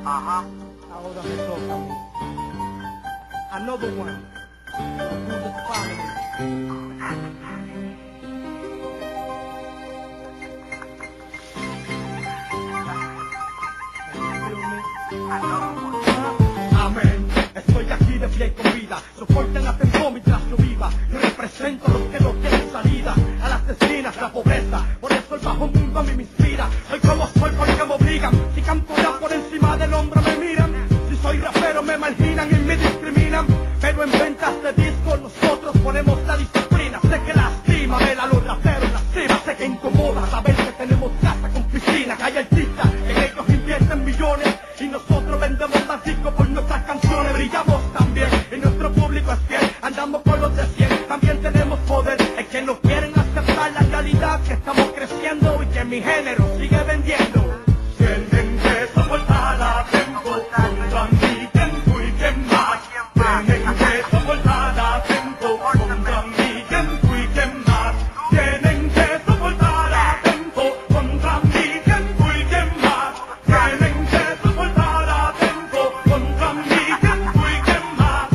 Ahora me toca a mí. Another one. For the family. Amén. Estoy aquí de pie y con vida. Soporten atento mientras yo viva. Yo represento a los que no tienen salida. A las esquinas, la pobreza. Por eso el bajo mundo a mí me inspira. Soy como soy porque me obligan. Si canto ya por encima del hombro me miran. Si soy rapero me marginan y me discriminan. Pero en ventas de discos nosotros ponemos la disciplina. Sé que lastima ver a los raperos lastima. Sé que incomoda saber que tenemos casa con piscina. Que hay artistas que en ellos invierten millones. Y nosotros vendemos más discos por nuestras canciones. Brillamos también y nuestro público es fiel. Andamos con los de 100, también tenemos poder. Es que no quieren aceptar la realidad que estamos creciendo y que mi género sigue vendiendo. Tienen que soportar a tiempo contra mí, tiempo y quien más. Tienen que soportar a tiempo contra mí, tiempo y quien más. Tienen que soportar a tiempo contra mí, tiempo y quien más. Tienen que soportar a tiempo contra mí, tiempo y quien más.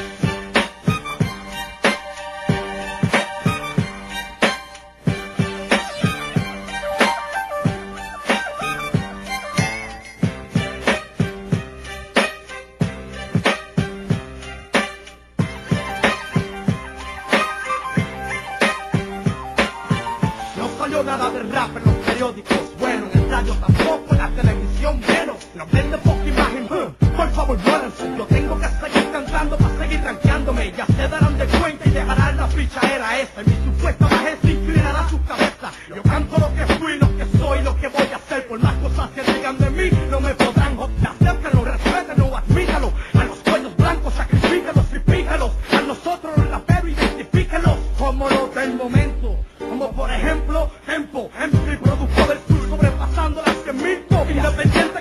No salió nada de rap en los periódicos, bueno, en el radio tampoco, en la televisión menos. No vende poca imagen, por favor muéranse. Yo tengo que seguir cantando para seguir rankeándome. Ya se darán de cuenta y dejarán la fichadera esa. Y mi supuesta majestad inclinará su cabeza. Yo canto lo que fui, lo que soy, lo que voy a hacer. Por más cosas que digan de mí, no me podrán joder. Acéptenlo, respétenlo, admítanlo. A los cuellos blancos, sacrifíquenlos y píquenlos. A nosotros los raperos, identifíquenlos como los del momento. Como por ejemplo, Tempo, MC, producto del sur, sobrepasando las 100.000 copias. Independiente